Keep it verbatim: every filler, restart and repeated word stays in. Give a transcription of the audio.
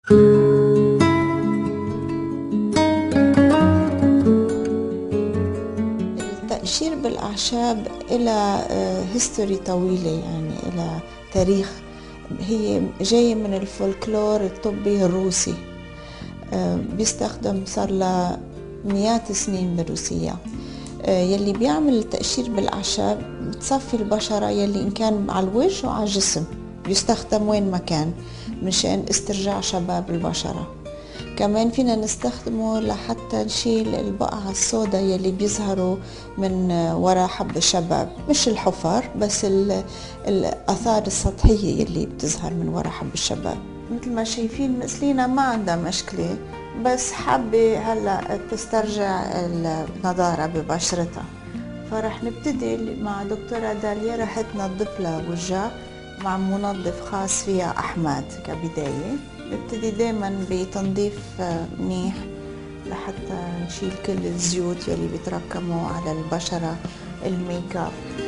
التقشير بالأعشاب إلى هيستوري طويلة، يعني إلى تاريخ. هي جاية من الفولكلور الطبي الروسي، بيستخدم صار لها مئات السنين بالروسية. يلي بيعمل التقشير بالأعشاب بتصفي البشرة يلي إن كان على الوجه وعلى الجسم، بيستخدم وين ما كان مشان استرجاع شباب البشرة. كمان فينا نستخدمه لحتى نشيل البقع السوداء يلي بيظهروا من وراء حب الشباب، مش الحفر بس الآثار السطحية يلي بتظهر من وراء حب الشباب. مثل ما شايفين مسلينا ما عندها مشكلة، بس حابة هلأ تسترجع النضارة ببشرتها، فرح نبتدي مع دكتورة داليا. رح تنظف لها وجهها مع منظف خاص فيها أحمد كبداية. نبتدي دايما بتنظيف منيح لحتى نشيل كل الزيوت يلي بيتراكموا على البشرة، الميك اب.